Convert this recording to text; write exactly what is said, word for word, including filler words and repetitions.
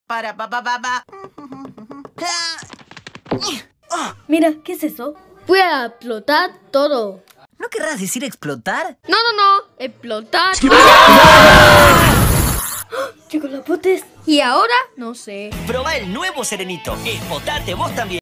Para pa pa pa pa. Mira, ¿qué es eso? Voy a explotar todo. ¿No querrás decir explotar? No, no, no. Explotar. Chocolapotes. Y ahora, no sé. Proba el nuevo Serenito. Explotate vos también.